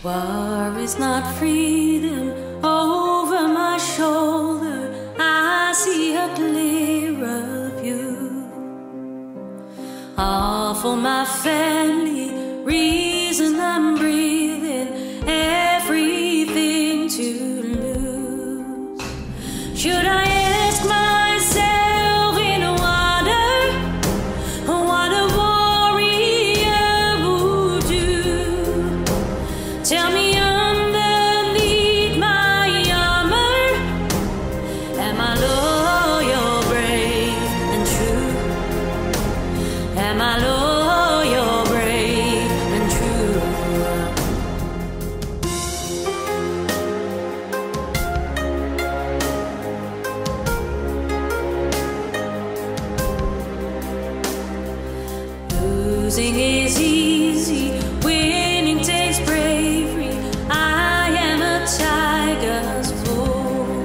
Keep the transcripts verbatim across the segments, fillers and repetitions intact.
War is not freedom. Over my shoulder I see a clearer view. All for my family, reason I'm breathing, everything to lose. Should I ask myself in wonder what a warrior would do? Tell me underneath my armor, am I loyal, brave, and true? Am I loyal, brave, and true? Losing is easy, winning takes bravery. I am a tiger's fool.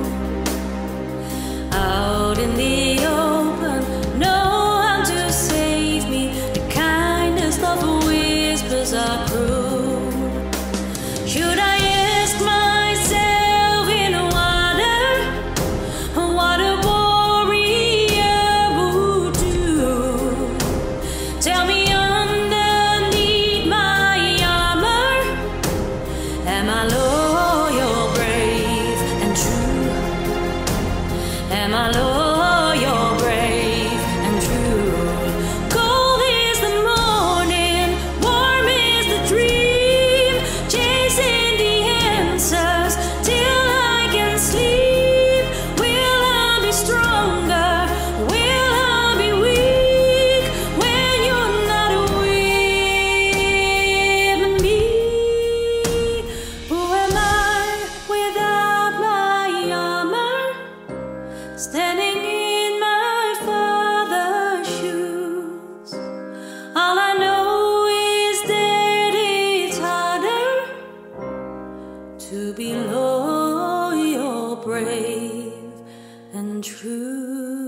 Out in the open, no one to save me. The kindest of whispers are cruel. Should I ask myself in wonder what a warrior would do? Tell me underneath my armor, am I loyal, brave, and true? Am I loyal, brave, and true? Cold is the morning, warm is the dream, chasing the answers till I can sleep. Will I be stronger? Will I be weak when you're not with me? Who am I without my armor? Standing in my father's shoes. All I know is that it's harder to be loyal, brave, and true.